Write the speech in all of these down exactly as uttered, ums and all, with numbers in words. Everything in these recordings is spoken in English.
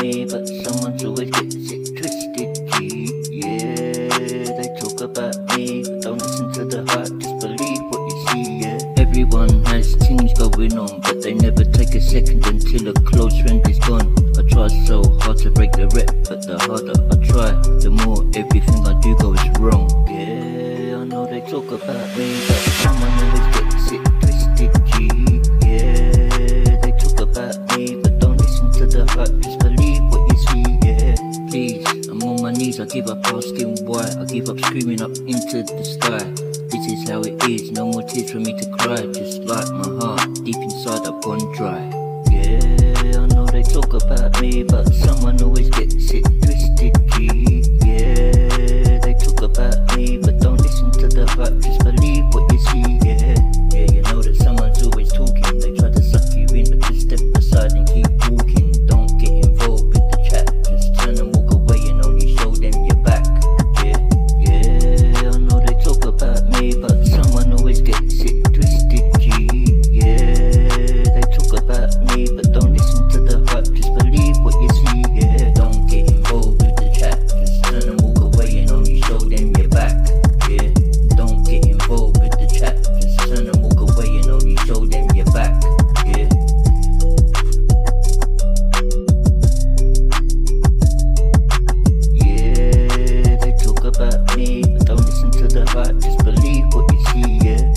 me, but someone's always gets it twisted, G. Yeah, they talk about me, but don't listen to the hype, just believe what you see, yeah. Everyone has things going on, but they never take a second until a close friend is gone. I try so hard to break the rep, but the harder I try, the more everything I do goes wrong. Yeah, I know they talk about me, but someone always gets it twisted, G. Yeah, they talk about me, but don't listen to the hype, just believe what you see, yeah. Please, I'm on my knees, I give up asking why, I give up screaming up into the sky. This is how it is, no more tears for me to cry, just like my heart, deep inside I've gone dry. Yeah, I know they talk about me, but someone always gets it twisted, G. Yeah, they talk about me, but don't listen to the hype, just believe what you see, yeah. Yeah, you know that someone's always talking, they try to suck you in, but just step aside and keep walking. Don't get involved with the chat, just turn and walk away and only show them your back. Yeah, yeah, I know they talk about me, but someone always gets it twisted, G. Yeah, they talk about me, but don't listen to the hype, just believe what you see, yeah. Don't get involved with the chat, just turn and walk away and only show them your back. Yeah, don't get involved with the chat, just turn and walk away and only show them your back. Yeah. Yeah, they talk about me, but don't listen to the hype, just believe what you see, yeah.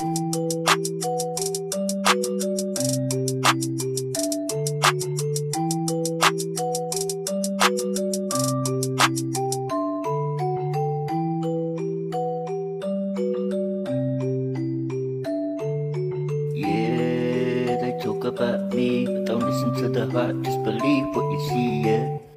Yeah, they talk about me, but don't listen to the hype, just believe what you see, yeah.